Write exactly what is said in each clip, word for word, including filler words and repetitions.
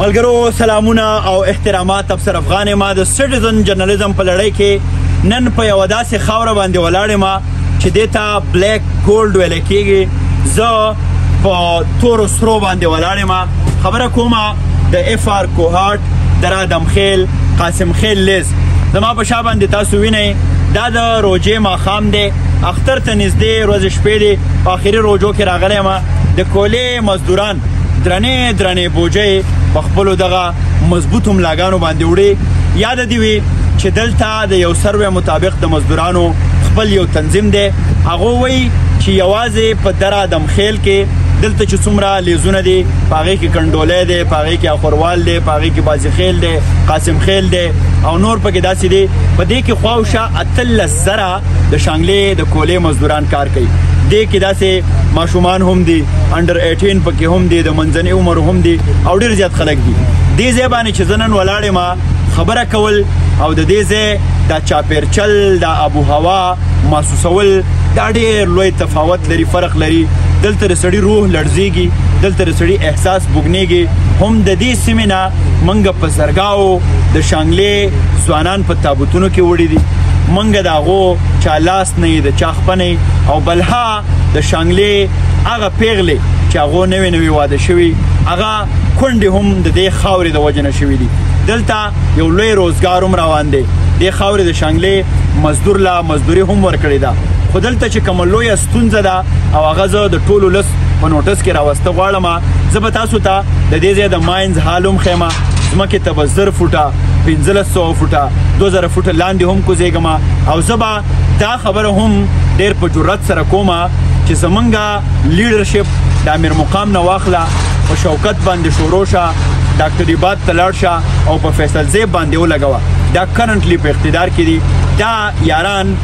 ملګرو سلامونه او احترامات. افسر افغان ما د سټیزن جرنالیزم په لړۍ کې نن په یوه داسې خاوره باندې ولاړ یم چې دې ته بلیک ګولډ ویلی کېږي. زه په تورو سرو باندې ولاړ یم. خبره کومه د اف آر کوهاټ، در ادم خیل، قاسم خیل لیز. زما په شا باندې تاسو وینئ دا د روژې ماښام دی، اختر ته نږدې ورځې شپې دی. په آخري روژو کې راغلی یم. د کولې مزدوران درنې درنې بوجۍ په خپلو دغه مضبوطو ملاګانو باندې وړي. یاد دې وي چې دلته د یو سروې مطابق د مزدورانو خپل یو تنظیم دی. هغه وایي چې یوازې په در ادم خیل کې دلته چې څومره لیزونه دي په هغې کې کنډولی دی، په هغې کې اخوروال دی، په هغې کې بازي خیل دی، قاسم خیل دی او نور پکې داسې دي. په دې کې خواوشا اتلس زره د شانګلې د کولې مزدوران کار کوي. دې کې داسې ماشومان هم دي، انډر ایټین پکې هم دي، د منځني عمر هم دي او ډېر زیات خلک دي. دې ځای باندې چې زه نن ولاړ یم خبره کول او د دې ځای دا چاپیرچل، دا آب و هوا محسوسول دا ډېر لوی تفاوت لري، فرق لري. دلته د سړي روح لړزېږي، دلته د سړي احساس بوږنېږي. هم د دې سیمې نه موږ په زرګاو د شانګلې ځوانان په تابوتونو کې وړي دي. موږ د هغو چا لاس نه د چا خپه نه او بلها د شانګلې هغه پیغلې چې هغو نوې نوې واده شوي، هغه کونډې هم د دې خاورې د وجې نه شوي دي. دلته یو لوی روزګار هم روان دی. دې خاورې د شانګلې مزدور له مزدوري هم ورکړې ده. خو دلته چې کومه لویه ستونزه ده او هغه زه د ټولو لس په نوټس کې راوسته غواړم. زه به تاسو ته د دې ځای د ماینز حال هم ښیم. ځمکې ته به زر فوټه، پنځلس سوه فوټه، دوه زره فوټه لاندې هم کوزېږم او زه به دا خبره هم ډېر په جرأت سره کومه چې زمونږ لیډرشپ د امیر مقام نه واخله، په شوکت باندې شروع شه، ډاکټر عباد ته لاړ شه او په فیصل زیب باندې ولګوه. دا کرنټلی په اقتدار کې دي. دا یاران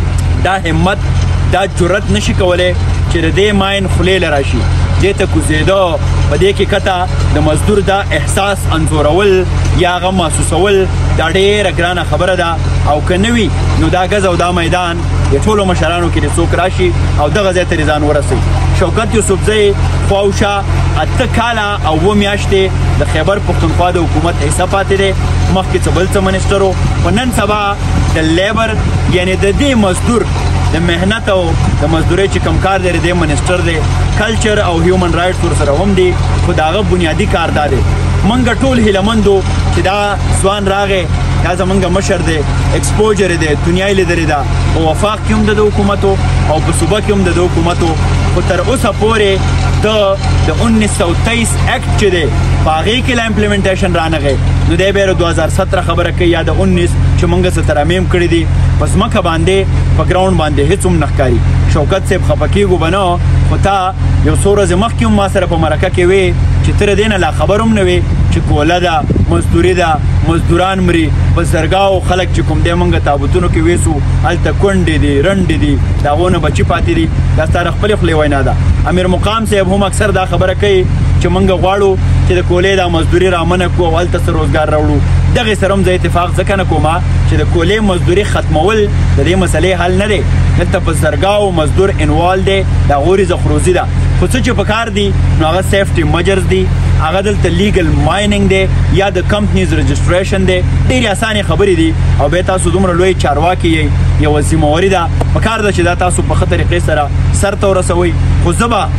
دا همت، دا جرأت نشي کولی چې د دې ماین خولې له راشي، دې ته کوزېده. په دې کې کته د مزدور دا احساس انځورول یا هغه محسوسول دا ډېره ګرانه خبره ده. او که نه وي نو دا ګز او دا میدان د ټولو مشرانو کې د څوک راشي او دغه ځای ته ځان ورسوي. شوکت یوسفزی خواوشا اته کاله او اوه میاشتې د خیبر پښتونخوا د حکومت حصه پاتې دی. مخکې څه بل څه منسټر و، خو نن سبا د لیبر یعنې د دې مزدور د مهنت او د مزدورۍ چې کم کار دی د دې منسټر دی. کلچر او هیومن رایټس ورسره هم دي، خو د هغه بنیادي کار دا دی. موږ ټول هیله مند چې دا ځوان راغی، دا زمونږ مشر دی، ایکسپوجر دی، دنیا یې لیدلې ده. په وفاق کې هم د ده حکومت او په صوبه کې هم د ده حکومت، خو تر اوسه پورې د د انیس سو تیئیس ایکټ چې دی په هغې کې لا امپلیمنټیشن رانغی. نو دی بیا دو هزار ستره خبره کوي یا د انیس چې موږ څه ترامیم کړي دي. په ځمکه باندې په ګراونډ باندې هېڅ هم نه ښکاري. شوکت صاحب خفه کېږو به نه، خو تا یو څو ورځې مخکې هم ما سره په مرکه کې وې چې ته د دې نه لا خبر هم نه وې چې کوله ده، مزدوري ده، مزدوران مري. په زرګاو خلک چې کوم دی موږ تابوتونو کې ویسو، هلته کونډې دي، رنډې دي، د هغو نه بچي پاتې دي. دا ستا د خپلې خولې وینا ده. امیر مقام صاحب هم اکثر دا خبره کوي چې موږ غواړو چې د کولې دا مزدوري رامنع کړو او هلته څه روزګار راوړو. دغې سره هم زه اتفاق ځکه نه کوم چې د کولې مزدوري ختمول د دې مسلې حل نه دی. دلته په زرګاو مزدور انوال دی، د هغو رزق روزي ده. خو څه چې په کار دي نو هغه سیفټي مجرز دي، هغه دلته لیګل مایننګ دی یا د کمپنیز رجسټریشن دی. ډېرې اسانې خبرې دي او بیا تاسو دومره لوی چارواکي یئ، یوه ذمهواري ده، په کار ده چې دا تاسو په ښه طریقې سره سرته ورسوئ. خو زه به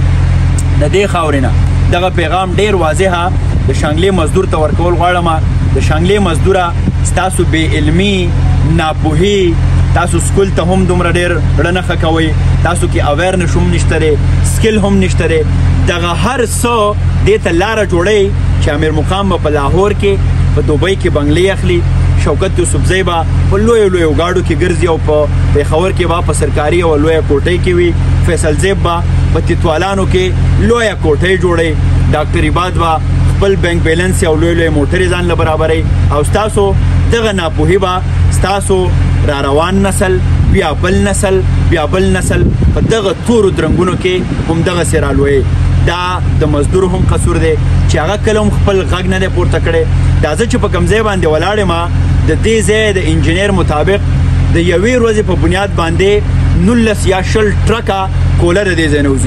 د دې خاورې نه دغه پیغام ډېر واضحه د شانګلې مزدور ته ورکول غواړم. د شانګلې مزدوره ستاسو بې علمي، ناپوهي، تاسو سکول ته هم دومره ډېر زړه نه ښه کوئ، تاسو کې اویرنس هم نشته دی، سکل هم نشته دی. دغه هر څه دې ته لاره جوړئ چې امیر مقام به په لاهور کې، په دوبۍ کې بنګلې اخلي، شوکت یوسفزی به په لویو لویو ګاډو کې ګرځي او په پېښور کې به په سرکاري او لویه کوټۍ کې وي، فیصل زیب به په تیتوالانو کې لویه کوټۍ جوړئ، ډاکټر عباد به خپل بینک بیلنس او لوی لوی موټرې ځان له برابروي. او ستاسو دغه ناپوهي به ستاسو را روان نسل، بیا بل نسل، بیا بل نسل په دغه تورو درنګونو کې هم دغسې رالویي. دا د مزدور هم قصور دی چې هغه کله هم خپل غږ نه دی پورته کړی. دا زه چې په کوم ځای باندې ولاړ یم د دې ځای د انجینر مطابق د یوې ورځې په بنیاد باندې نولس یا شل ټرکه کوله د دې ځای نه وځي.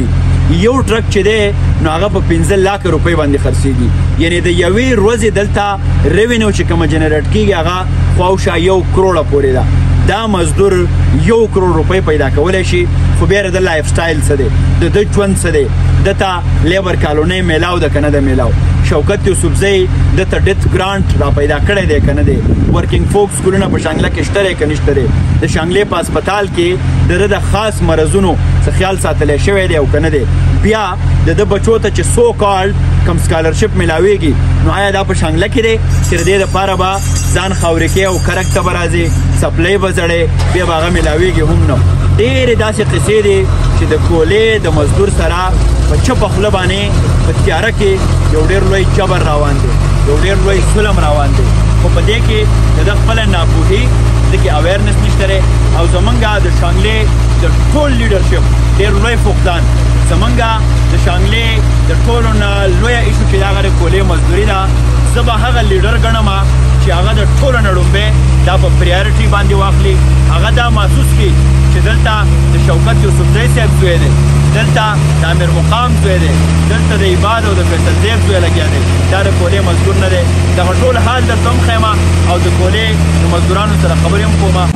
یو ټرک چې دی نو هغه په پنځه لاکه روپۍ باندې خرڅېږي یعنې د یوې ورځې دلته ریونیو چې کومه جنریټ کېږي هغه خواوشا یو کروړه پورې ده دا مزدور یو کروڑ روپۍ پیدا کولی شي خو بیا د لایف سټایل څه دی د ده ژوند څه دی دته لیبر کالونۍ میلاو ده که نه ده میلاو شوکت یوسفزۍ دته ډیت ګرانټ را پیدا کړی دی که نه دی ورکینګ فوک سکولونه په شانګله کې شته دی که نشته دی د شانګلې په هسپتال کې د ده د خاص مرضونو څه خیال ساتلی شوی دی او که نه دی بیا د ده بچو ته چې سو کالډ کم سکالرشپ میلاویږي نو آیا دا په شانګله کې دی چې د دې دپاره به ځان خاورې او کرک ته به راځي سپلی به زړی بیا به هغه میلاویږي هم نه ډېرې داسې قصې دي چې د کولې د مزدور سره په چپه خوله باندې په تیاره کې یو ډېر لوی جبر روان دی یو ډېر لوی ظلم روان دی خو په دې کې د ده خپله ناپوهي دې کې اویرنس نشته دی او زمونږ د شانګلې د ټول لیډرشپ ډېر لوی فقدان زمونږ د شانګلې د ټولو نه لویه ایشو چې د هغه د کولې مزدوري ده زه به هغه لیډر ګڼم چې هغه د ټولو نه لومبی دا په پریارټي باندې واخلي هغه دا محسوس کړي چې دلته د شوکت یوسفزۍ صاحب زوی دی دلته د امیر مقام زوی دی دلته د عباد او د فیصل زیب زوی لګیا دی دا د کولې مزدور نه دی دغه ټول حال درته هم ښیم او د کولې د مزدورانو سره خبرې هم کوم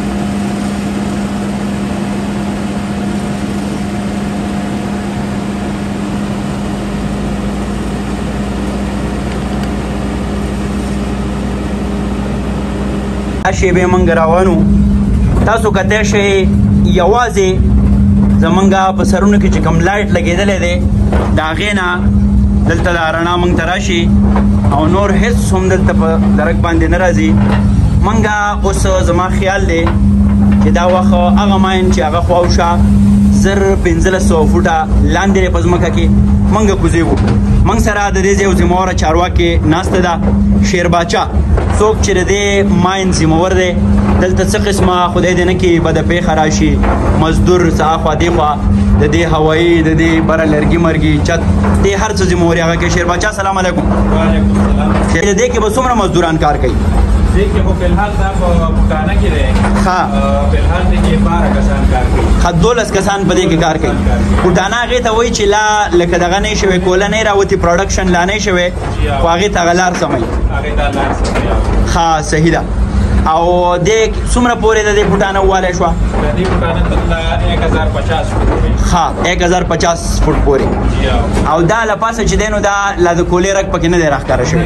شیبې موږ روانو تاسو کتی شئ یوازې زمونږ په سرونو کې چې کوم لایټ لګېدلی دی د هغې نه دلته دا رڼا موږ ته راشي او نور هېڅ هم دلته په درک باندې نه راځي موږ اوس زما خیال دی چې دا وخت هغه ماین چې هغه خواوشا زر پنځلس سوه فوټه لاندې دی په ځمکه کې موږ کوزېږو موږ سره د دې ځای یو ذمهواره چارواکې ناسته ده شیر باچا څوک چې د دې ماین ذمهور دی دلته څه قسمه خدای دې نه کړي بده پیښه راشي مزدور څه اخوا دېخوا د دې هوایي د دې بره لرګي مرګي چت دې هر څه ذمهوري هغه کې شیر باچا سلام علیکم وعلیکم السلام د دې کې به څومره مزدوران کار کوي دې کې خو فلحال دا په پټانه کې دی ښه فلحال دې کې باره کسان کار کوي ښه دولس کسان په دې کې کار کوي پټانه هغې ته وایي چې لا لکه دغه نه شوی کوله نه راوتي پروډکشن لا نه شوی خو هغې ته هغه لار سموي هغې ته لار سموي ښه صحیح ده او دې څومره پورې د دې پټانه ووالی شوه د دې پټانه تر ایک هزار پچاس فوټ ښه ایک هزار پچاس فوټ پورې او دا له پاسه چې دی نو دا لا د کولې رګ پکې نه دی راښکاره شوی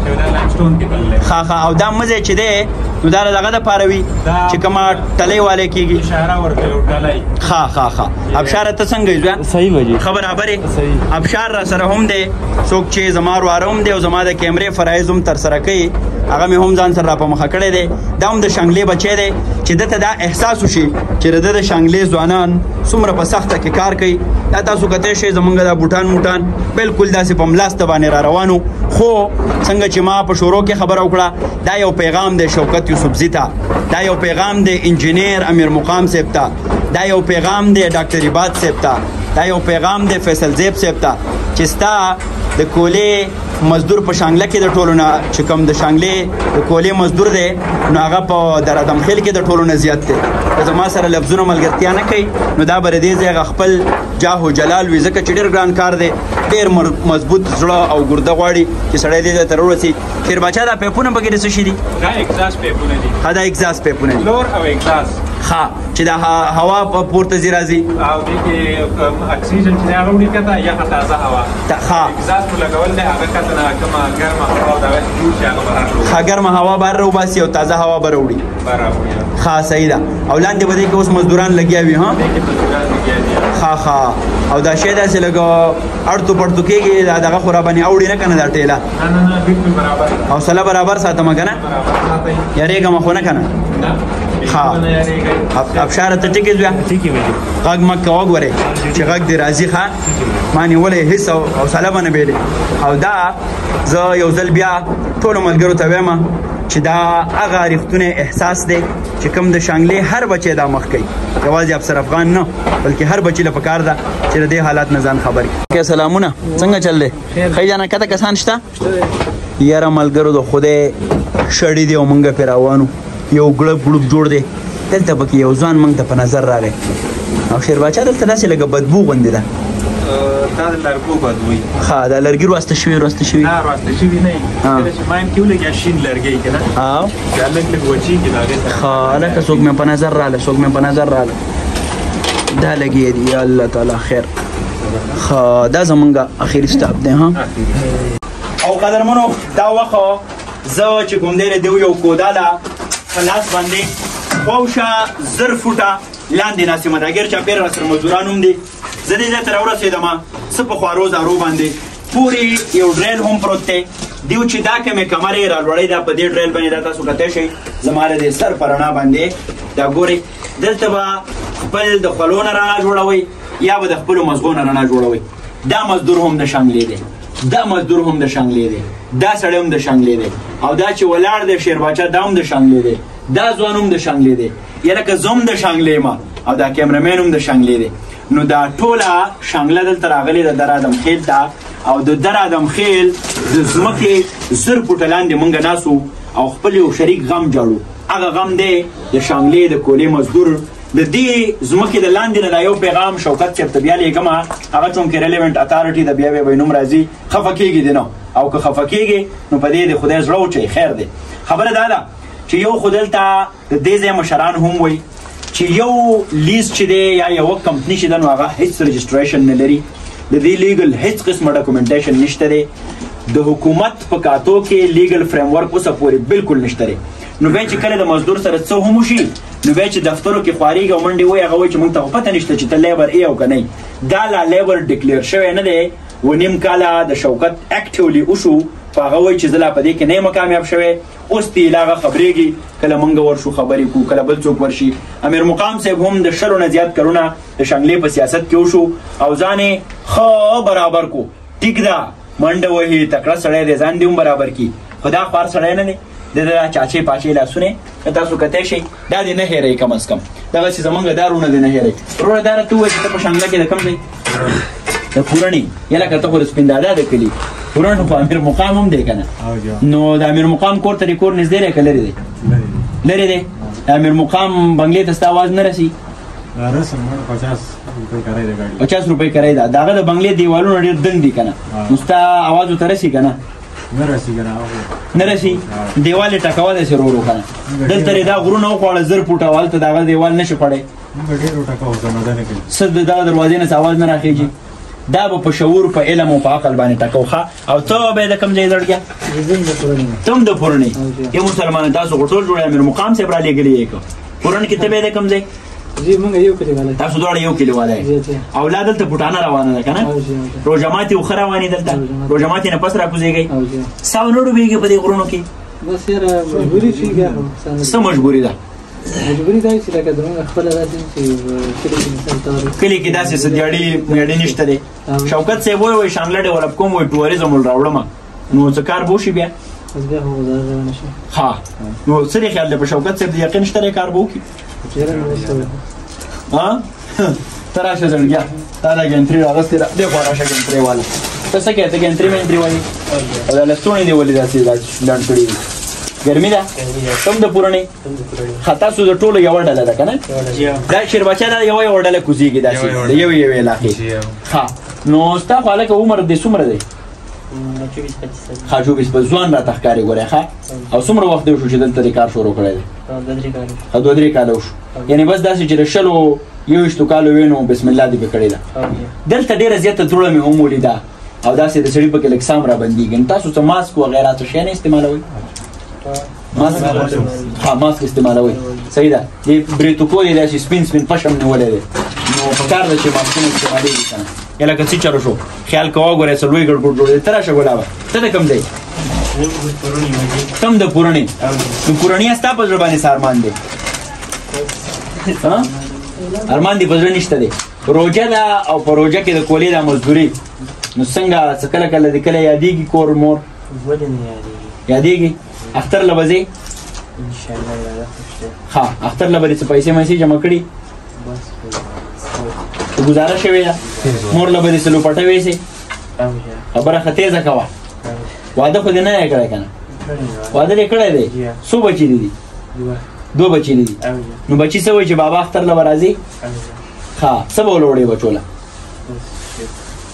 ښه ښه او دا مزی چې دی نو دا دغه دپاره وي چې کومه ټلۍ والی کېږي ښه ښه ښه ابشاره ته څنګه یې زویه صحیح به جي ښه برابر یې ابشار را سره هم دی څوک چې زما ورواره هم دی او زما د کیمرې فرایض هم ترسره کوي هغه مې هم ځان سره را په مخه کړی دی دا هم د شانګلې بچی دی چې دته دا احساس وشي چې د ده د شانګلې ځوانان څومره په سخته کې کار کوي دا تاسو کتی شئ زمونږ دا بوټان موټان بالکل داسې په ملاسته باندې را روانو خو څنګه چې ما په شروع کې خبره وکړه دا یو پیغام دی شوکت یوسفزي ته دا یو پیغام دی انجینیر امیر مقام صاحب ته دا یو پیغام دی ډاکټر عباد صاحب ته دا یو پیغام دی فیصل زیب صاحب ته چې ستا د کولې مزدور په شانګله کې د ټولو نه چې کوم د شانګلې د کولې مزدور دی نو هغه په درادم خیل کې د ټولو نه زیات دی که زما سره لفظونه ملګرتیا نه کوي نو دا به د دې ځای هغه خپل جاه و جلال وي ځکه چې ډېر ګران کار دی ډېر مضبوط زړه او ګرده غواړي چې سړی دې ځای ته راورسي خیر باچا دا پیپونه پکې د څه شي دي دا اګزاس پیپونه دي ها دا اګزاس پیپونه دي فلور او اګزاس ها چې دا هوا په پورته ځي راځي او دې کې اکسیجن چې هغه وړي کته یا تازه هوا ها اګزاس په لګول دی هغه کته نه کومه ګرمه هوا دا جوړ شي هغه بهر ها ګرمه هوا بهر راوباسي او تازه هوا به راوړي بهر راوړي ها صحیح ده او لاندې به دې کې اوس مزدوران لګیا وي ها دې کې مزدوران لګیا دي ها ها او دا شی داسې لږ اړتو پړتو کېږي دا دغه خو راباندې اوړي نه که نه دا ټېله نه نه نه بالکل برابر حوصله برابر ساتم که نه برابر ساتئ یارېږم خو نه که نه ښه ابشاره ته ټیکې زویه غږ مه کوه ګورې چې غږ دې راځي ښه ما نیولی هېڅ حوصله به نه بېلې او دا زه یو ځل بیا ټولو ملګرو ته وایم چې دا هغه رښتونی احساس دی چې کوم د شانګلې هر بچی دا مخ کوي یوازې افسر افغان نه بلکې هر بچي له پکار ده چې د دې حالات نه ځان خبر کړي سلامونه څنګه چل دی ښه جانه کته کسان شته یاره ملګرو د خدای شړي دی او موږ پرې روانو یو ګړب ګړوب جوړ دی دلته پکې یو ځوان موږ ته په نظر راغی او شیر باچا دلته داسې لږه بدبو غوندې ده دا د لرګو بد وي. ښه دا لرګي رواسته شوي رواسته شوي نه راسته شوي نه وي. کله چې مایم کې ولګیا شین لرګی که نه ها بیا لږ لږ وچېږي د هغې سره. ښه هلکه څوک مې په نظر راغله څوک مې په نظر راغله دا لګي دي یا الله تعالی خیر. ښه دا زمونږ اخري سټاپ دی ها. او قدرمنو دا وخت زه چې کوم دی د یو کوداله په لاس باندې خواوشه زر فوټه لاندې ناسمه ده اګر چاپېره راسره مزدوران هم دي زه دې ځای ته راورسېدم څه په خوارو زارو باندې پورې یو ډریل هم پروت دی دیو چې دا کمې کمرې رالوړی دا په دې ډریل باندې دا تاسو کتی شئ زما د دې سر په رڼا باندې دا ګورئ دلته به خپل د خولو نه رڼا جوړوئ یا به د خپلو مزغو نه رڼا جوړوئ. دا مزدور هم د شانګلې دی دا مزدور هم د شانګلې دی دا سړی هم د شانګلې دی او دا چې ولاړ دی شیر باچا دا هم د شانګلې دی دا ځوان هم د شانګلې دی یا لکه زه هم د شانګلې یم او دا کیمرمین هم د شانګلې دی. نو دا ټوله شانګله دلته راغلې ده در ادم خیل ته او د در ادم خیل د ځمکې زر فوټه لاندې موږ ناسو او خپل یو شریک غم جوړو. هغه غم دی د شانګلې د کولې مزدور د دې ځمکې د لاندې نه دا یو پیغام شوکت صاحب ته بیا لیږم هغه چونکې ریلیونټ اتارټي د بیا بیا نوم راځي خفه کېږي دی نو او که خفه کېږي نو په دې د خدای زړه وچوي خیر دی. خبره دا ده چې یو خو دلته د دې ځای مشران هم وایي چې یو لیز چې دی یا یوه کمپني چې ده نو هغه هېڅ رجسټریشن نه لري د دې لیګل هېڅ قسمه ډاکومنټیشن نشته دی د حکومت په کاتو کې لیګل فریم ورک اوسه پورې بالکل نشته دی. نو بیا چې کله د مزدور سره څه هم وشي نو بیا چې دفترو کې خوارېږي او منډې وایي هغه وایي چې موږ ته خو پته نشته چې ته لیبر ای او که نه دا لا لیبر ډکلیر شوی نه دی و نیم کاله د شوکت اکټیولی وشو په هغه وایي چې زه لا په دې کې نه یم کامیاب شوی اوس دې هغه خبرېږي کله موږ ورشو خبرې کوو کله بل څوک ورشي. امیر مقام صاحب هم د شلو نه زیات کلونه د شانګلې په سیاست کې وشو او ځان یې ښه برابر کو ټیک ده منډه وهي تکړه سړی دی ځان دې هم برابر کړي خو دا خوار سړی نه دی د دا چاچې پاچې لاسونه که تاسو کتی شئ دا دې نه هېروئ کم از کم دغه چې زمونږ دا رونه دې نه هېروئ. وروره دا راته ووایه چې ته په شانګله کې د کوم ځای د پورنۍ یا لکه ته خو د سپین دادا د کلي پورن خو امیر مقام هم دی که نه نو د امیر مقام کور ته دې کور نږدې دی که لرې دی لرې دی د امیر مقام بنګلې ته ستا آواز نه رسي پچاس روپۍ کرایه ده د هغه د بنګلې دیوالونه ډېر دنګ دي که نه نو ستا آواز ورته رسي که نه نه رسي دیوال یې ټکوه داسې ورو ورو که نه دلته یې دا غرونه وخواړه زر فوټه هلته د هغه دیوال نه شي خوړی څه د دغه دروازې نه څه آواز نه راخېږي دا به په شعور په علم او په عقل باندې ټکو ښه. او ته به یې د کوم ځای زړګیا ته هم د پورنۍ یو مسلمان تاسو خو ټول جوړ امیر مقام صاحب را لېږلي یې که پورن کې ته به یې د کوم ځای تاسو دواړه یو کلیواله یې او لا دلته پټانه روانه ده که نه روژه ماتې خو ښه روانې دلته روژه ماتې نه پس راکوزېږئ ساو نه ډوبېږي په دې غرونو کې څه مجبوري ده مجبوري دا چې لکه زموږ خپله داسې چې کلي کې مثال طور کلي کې داسې څه دیاړي میاړي نشته دی شوکت صاحب وایي وایي شانګله ډیولپ کوم وایي ټوریزم ول راوړم نو څه کار به وشي بیا بس بیا خو ګزاره نه شي ها نو څه دی خیال دی په شوکت صاحب د یقین شته دی کار به وکړي ها ته راشه زړګیا تا دا ګنټري راغستې ده دې خوا راشه ګنټري والا ته څه کوې ته ګنټري مینټري وایي او دا لستوڼې دې ولې داسې لنډ کړي دي ګرمي ده تم د پورنۍ ښه تاسو د ټولو یوه ډله ده که نه دا شیربچه ده یوه یوه ډله کوزېږي داسې د یوې یوې علاقې ښه نو ستا خو هلکه عمر دې څومره دی ښه چوبیس په ځوان راته ښکارې ګورې ښه او څومره وخت دی وشو چې دلته دې کار شروع کړی دی ښه دوه درې کاله وشو یعنې بس داسې چې د شلو یوویشتو کالو وې نو بسم الله دې پې کړې ده دلته ډېره زیاته دوړه مې هم ولیده او داسې د سړي پکې لږ سام را بندېږي نو تاسو څه ماسک وغیره څه شی نه استعمالوئ ماسک ها ماسک استعمالوي صحیح ده دې بریتوکو یې داسې سپین سپین پشم نیولی دی نو پکار ده چې ماسکونه استعمالېږي که نه یا لکه څه چلو شو خیال کوه ګورې څه لوی ګډ ګډ جوړ دی ته راشه ګلابه ته د کوم ځای تم د پورنۍ نو پورنۍ ستا په زړه باندې څه ارمان دی ارمان دې په زړه نشته دی روژه ده او په روژه کې د کولې دا مزدوري نو څنګه څه کله کله د کله یادېږي کور مور یادېږي اختر له به ځې ښه اختر له به دې څه پیسې مایسې جمع کړي ګزاره شوې ده مور له به دې څه لوپټه ویسې خبره ښه تیزه کوه واده خو دې نه یې کړی که نه واده دې کړی دی څو بچي دي دي دوه بچي دي نو بچي څه وایي چې بابا اختر له به راځي ښه څه به ولوړې بچو له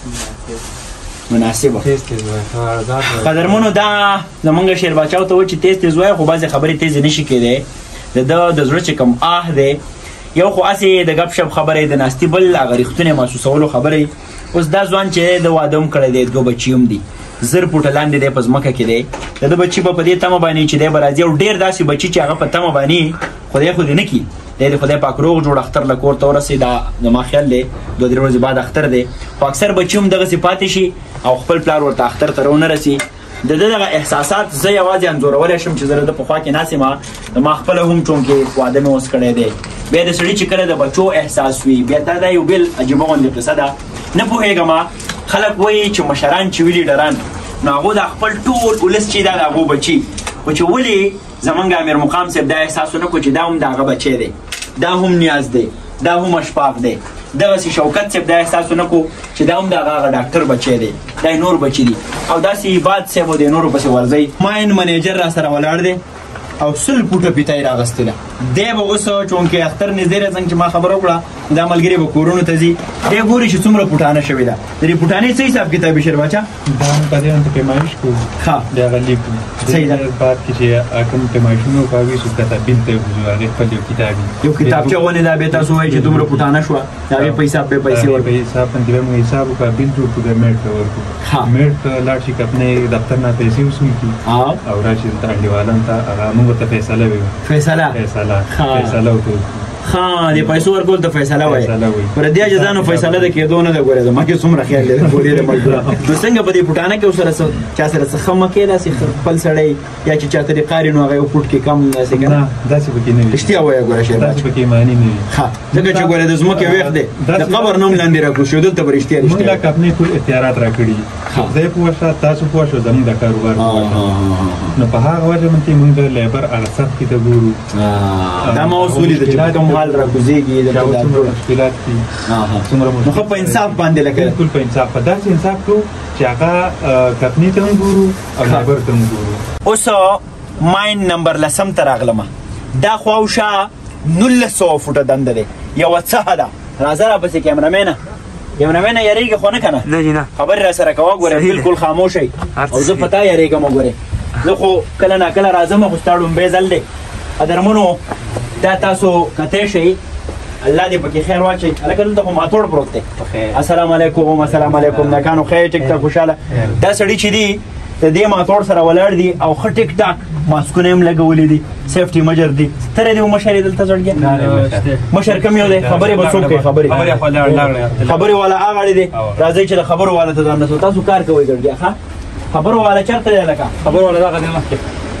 مناسبه. تیز تیز وایي. قدرمنو دا زمونږ شیر باچا ته و چې تیز تیز وایي خو بعضې خبرې تیزې نشي کېدی. د ده د زړه چې کوم آه دی یو خو هسې د ګپ شپ خبرې د ناستي بل هغه ریښتونې محسوسولو خبرې. اوس دا ځوان چې د واده هم کړی دی دوه بچي هم دي زر فوټه لاندې دی په ځمکه کې دی. د ده بچي به په دې تمه باندې چې دی به راځي او ډېر داسې بچي چې هغه په تمه باندې خدای خو دې نه کړي دی د خدای پاک روغ جوړ اختر له کور ته ورسېد. دا زما خیال دی دوه درې ورځې بعد اختر دی خو اکثر بچي هم دغسې پاتې شي او خپل پلار ورته اختر ته رونه رسي. د ده دغه احساسات زه یوازې انځورولی شم چې زه د ده په خوا کې ناست یم. د ما خپله هم چونکې واده مې اوس کړی دی. بیا د سړي چې کله د بچو احساس وي بیا دا دا یو بل عجیبه غوندې قصه ده. نه پوهېږم خلک وایي چې مشران چې وي لیډران نو هغو دا خپل ټول ولس چې دا د هغو بچي خو چې ولې زمونږ امیر مقام صاحب دا احساس ونه کړو چې دا هم د هغه بچی دی دا هم نیاز دی دا هم اشفاق دی. دغسې شوکت صاحب دا احساس ونه کړو چې دا هم د هغه هغه ډاکټر بچی دی دا یې نور بچي دي او داسې باد صاحب او د نورو پسې ورځئ. ماین منیجر را سره ولاړ دی او سل فوټه پیته یې راغستې ده. دی به اوس چونکې اختر نږدې راځم چې ما خبره وکړه دا ملګري به کورونو ته ځي دی ګوري چې څومره پوټانه شوې ده. د دې پوټانې څه حساب کتاب شیر باچا؟ دا هم په دې باندې پیمایش کوو. ښه د هغه لیک صحیح ده. بعد کې چې کوم پیمایشونه کوي څوک کتابین ته وځو هغې خپل یو کتاب یو کتابچه غوندې دا بیا تاسو وایي چې دومره پوټانه شوه د هغې په حساب به پیسې ورکړو. په حساب باندې به مو حساب وکړه بیل جوړ کړو د میډ ته ورکړو. میډ ته لاړ شي که اپنے دفتر نه پیسې وصول کړي او راشي دلته انډیوالان ته هغه موږ ته فیصله وي فیصله فیصله فیصله وکړو. ها د پیسو ورکول ته فیصله وایي پر دې اجازانو فیصله د کېدو نه ده. ګورې زما کې څومره خیال دی ګورې د مجبوره نو څنګه په دې پوټانه کې ورسره چا سره څه ښه مه کې داسې خپل سړی یا چې چا ته دې قاري نو هغه یو فوټ کې کم داسې که نه داسې پکې نه وي. رښتیا وایه ګوره شیر داسې پکې معنی نه وي. ښه ځکه چې ګوره د ځمکې ویښ دی د قبر نوم لاندې راکړو دلته به رښتیا موږ لا اپنے ټول اختیارات راکړي زه پوه شه تاسو پوه شو زموږ د کاروبار نو په هغه وجه باندې موږ د لیبر هغه سخت کې ته ګورو. دا ما اوس ولیده چې کوم حال راکوزېږي څومره مشکلات دي څومره نو ښه په انصاف باندې لکه بلکل په انصاف په داسې انصاف کوو چې هغه کمپني ته هم ګورو او لیبر ته هم ګورو. اوس ماین نمبر لسم ته راغلمه دا خواوشا نولس سوه فوټه دنده دی یوه څه ده. راځه راپسې کیمرامینه کیمرامینه یارېږي خو نه که نه خبرې را سره کوه ګوره بلکل خاموش یې او زه په تا یارېږم ګورې زه خو کله ناکله راځم خو ستا ډومبی ځل دی. قدرمنو دا تاسو کتی شئ الله دې پکې خیر واچوي. هلکه دلته خو ماتوړ پروت دی. السلام علیکم السلام علیکم ناکانو خیر ټیک ټاک خوشحاله. دا سړي چې دي د دې ماتوړ سره ولاړ دي او ښه ټیک ټاک ماسکونه هم لګولي دي سیفټي مجر دي. ته دې مشر یې دلته زړګیا مشر کم یو دی خبرې به څوک کوي خبرې خبرې والا هغه اړې دی. راځئ چې د خبرو والا ته ځان رسو. تاسو کار کوئ زړګیا ښه خبرو والا چېرته دی لکه خبرو والا دغه دی مخکې.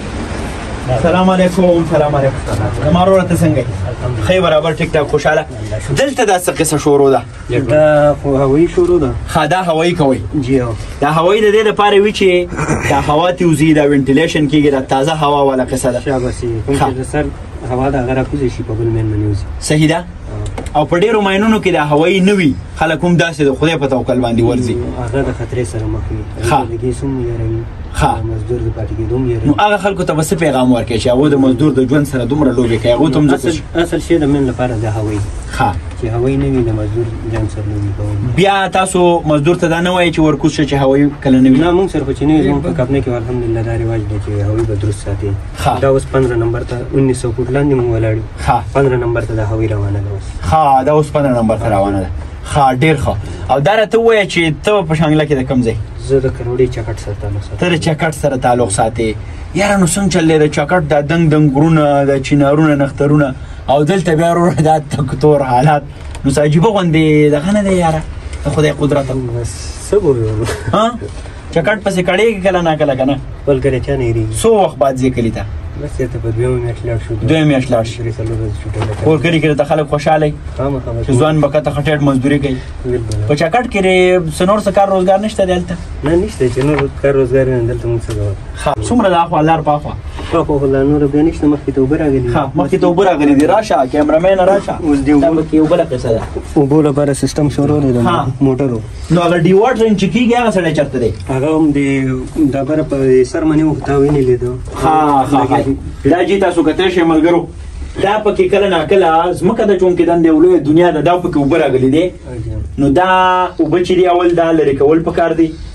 سلام علیکم سلام علیکم زما وروره ته څنګه یې ښه برابر ټیک ټاک خوشحاله. دلته دا څه قصه شروع ده؟ دا خو هوایي شروع ده. ښه دا هوایي کوئ؟ جی هو دا هوایي د دې دپاره وي چې دا هوا تې وځي دا وینټیلیشن کېږي دا تازه هوا والا قصه ده. شاباسي کوم چې د سر هوا د هغه راکوزې شي په بل مین باندې وځي. صحیح ده. او په ډېرو ماینونو کې دا هوایي نه وي خلک هم داسې د خدای په توکل باندې ورځي. هغه د خطرې سره مخ وي د ګیس هم یاروي مزدور د پاتې کېدو هم یاروي. نو هغه خلکو ته به څه پیغام ورکوي چې هغوی د مزدور د ژوند سره دومره لوبې کوي هغوی ته هم اصل اصل شی د مین لپاره د هوایي ښه چې هوایي نه وي د مزدور ژوند سره لوبې کوي. بیا تاسو مزدور ته دا نه وایي چې ورکوز شه چې هوایي کله نه وي؟ نه موږ سره خو چې نه وي زموږ په کمپنۍ کې الحمدلله دا رواج دی چې هوایي به درست ساتي. دا اوس پندره نمبر ته انیس سو فوټ لاندې موږ ولاړ یو. ښه پندره نمبر ته دا هوایي روانه ده اوس. ښه دا اوس پندره نمبر ته روانه ده. ښه ډېر ښه. او دا راته ووایه چې ته په شانګله کې د کوم ځای؟ زه د کروړې چکټ سره تعلق ساتم. ته د چکټ سره تعلق ساتې. یاره نو څنګه چل دی د چکټ دا دنګ دنګ غرونه د چینارونه نخترونه او دلته بیا وروره دا تک تور حالات نو څه عجیبه غوندې دغه نه دی یاره د خدای قدرت. څه به ووایم ها چکټ پسې کړېږي کله ناکله که نه؟ ملګرتیا نه هېرېږي. څو وخت بعد ځې کلي ته؟ بس چېرته په دویمه میاشت لاړ شو. دویمه میاشت لاړ شي. درې څلور ورځې چوټۍ کور کلي کې درته خلک خوشحاله وي چې ځوان به کته خټېټ مزدوري کوي. په چکټ کې څه نور څه کار روزګار نشته دی هلته؟ نه نشته چې نور کار روزګار نه دلته موږ څه کوو. ښه څومره د اخوا لار په اخوا؟ خو خو لا نور بیا نشته مخکې ته اوبه راغلي. ښه مخکې ته اوبه راغلي دي. راشه کیمرامین راشه اوس دې دا پکې یو بله قصه ده. اوبو لپاره سیسټم شروع دی د موټرو. نو هغه ډیواټرنګ چې کېږي هغه سړی چېرته دی؟ هغه هم د ډبره په سر باندې وو تا وینې لیدو. ها ها دا جی تاسو کتلی شئ ملګرو دا پکې کله ناکله ځمکه د چونکې دندې یو لویه دنیا ده دا پکې اوبه راغلي دی. نو دا اوبه چې دي اول دا لرې کول پکار دي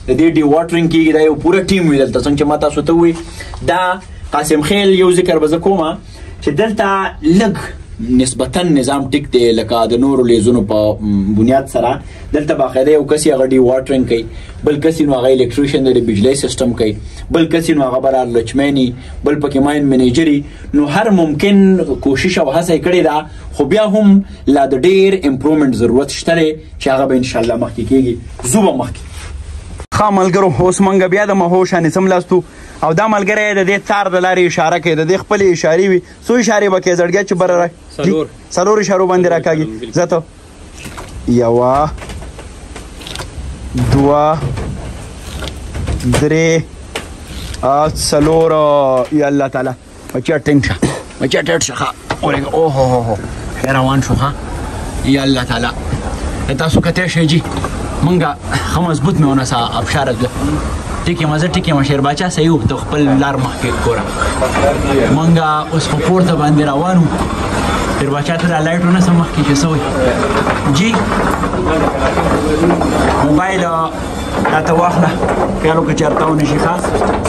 د دې ډي واټرینګ کېږي دا یو پوره ټیم وي دلته څنګه چې ما تاسو ته ووایي دا قاسم خیل یو ذکر به زه کومه چې دلته لږ نسبتا نظام ټیک دی لکه د نورو لیزونو په بنیاد سره دلته باقاعده یو کس یې هغه ډي واټرینګ کوي بل کس یې نو هغه الکتریشن دی د بجلی سیسټم کوي بل کس یې نو هغه به لچمیني بل پکې ماین منیجري نو هر ممکن کوشش او هڅه یې کړې ده خو بیا هم لا د ډېر امپرومنټ ضرورت شته دی چې هغه به انشاءالله مخکې کېږي زه به مخکې ښه ملګرو اوس موږ بیا د مهوش انې څملاستو او دا ملګری د دې تار د لارې اشاره کوي د دې خپلې اشارې وي څو اشارې به کوې زړګیا چې بره را څلور اشارو باندې راکاږي زه ته یوه دوه درې څلور یا الله تعالی بچیا ټینګ شه بچیا ټیټ شه ښه ورېږه اوهو ښه روان شو ښه یا الله تعالی تاسو کتی شئ جي موږ ښه مضبوط مې ونسه ابشار ټیکې مزه ټیکې ما شیر باچا صحیح و ته خپل لار مخکې ګوره موږ اوس په پورته باندې روان وو شیر باچا ته دا لایټ ونسه مخکې چې څه وایي جي موبایل راته واخله خیال وکړه چې ورته ونه شي خاص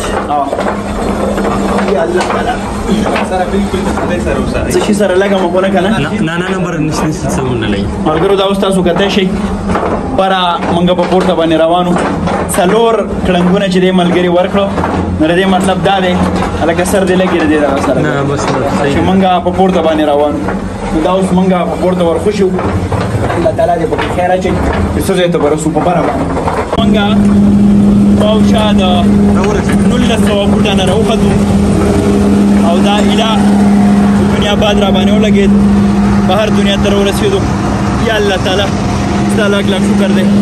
څه شي سره لګم خو نه که نه نه نه نمبر نشته څه ونه لګي ملګرو دا اوس تاسو کتی شئ پره موږ په پورته باندې روان وو څلور کړنګونه چې دی ملګري ورکړو نو د دې مطلب دا دی هلکه سر دې لګي د دې دغه سره نه بس چې موږ په پورته باندې روان وو نو دا اوس موږ په پورته ورخوشي وو الله تعالی دې پکې خیر اچوي چې څه ځای ته به رسو په بره باندې موږ پاوشا د نولس سوه فوټه نه راوختو او دا ایله دنیا باد را باندې ولګېد بهر دنیا ته راورسېدو یا الله تعالی ستا لاک لاک شکر دی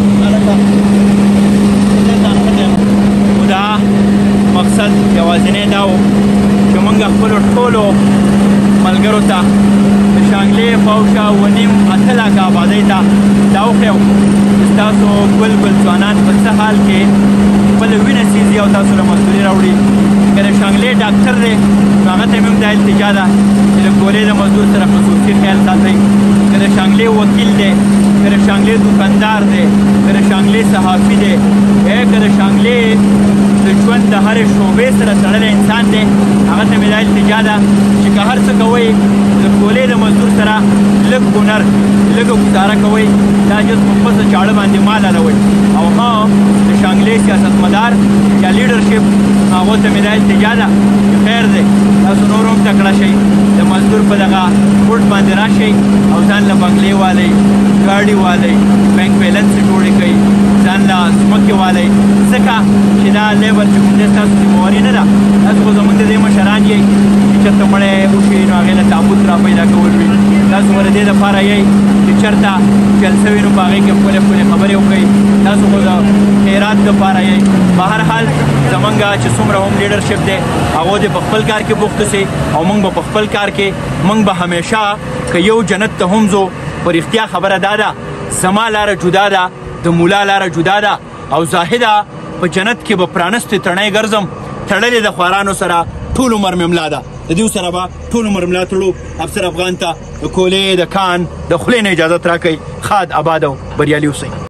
خو دا مقصد یوازینی دا و چې موږ خپلو ټولو ملګرو ته د شانګلې پاوشا اوه نیم اته لاکه آبادۍ ته دا وښیو چې ستاسو ګل ګل ځوانان په څه حال کې خپله وینه سیزي او تاسو له مزدوري راوړي که د شانګلې ډاکټر دی نو هغه ته مې هم دا التجا ده چې د کولې د مزدور سره خصوصي خیال ساتئ که د شانګلې وکیل دی که د شانګلې دوکاندار دی که د شانګلې صحافي دی که د شانګلې د ژوند د هرې شعبې سره تړلی انسان دی هغه ته مې دا التجا ده چې که هر څه کوئ د کولې د مزدور سره لږ هنر لږه ګزاره کوئ دا جز په خپل چاړه باندې مال اړوئ او ها د شانګلې سیاستمدار یا لیډرشپ هغو ته مې دا التجا ده چې خیر دی تاسو نور هم تکړه شئ د مزدور په دغه فوټ باندې راشئ او ځان له بنګلې والئ ګاډي والئ بینک بیلنس جوړې کوئ ځان له ځمکې والئ ځکه چې دا لیبر چې کوم دی ستاسو ذمواري نه ده تاسو خو زموږ د دې مشران یئ چې چېرته مړی وشي نو هغې له تابوت را پیدا کول وي تاسو به د دې دپاره یئ چې چېرته جلسه وي نو په هغې کې ښکلې ښکلې خبرې وکړئ تاسو خو د خیرات دپاره یئ په هر حال زمونږ چې څومره هم لیډرشپ دی هغو دې په خپل کار کې بوخته سي او موږ به په خپل کار کې موږ به همیشه که یو جنت ته هم ځو په رښتیا خبره دا ده زما لاره جدا ده د مولا لاره جدا ده او زاهده په جنت کې به پرانستې تڼۍ ګرځم تړلې د خوارانو سره ټول عمر مې ملا ده د دې سره به ټول عمر ملا تړو افسر افغان ته د کولې د کان د خولې نه اجازت راکوئ ښاد آباد او بریالي اوسئ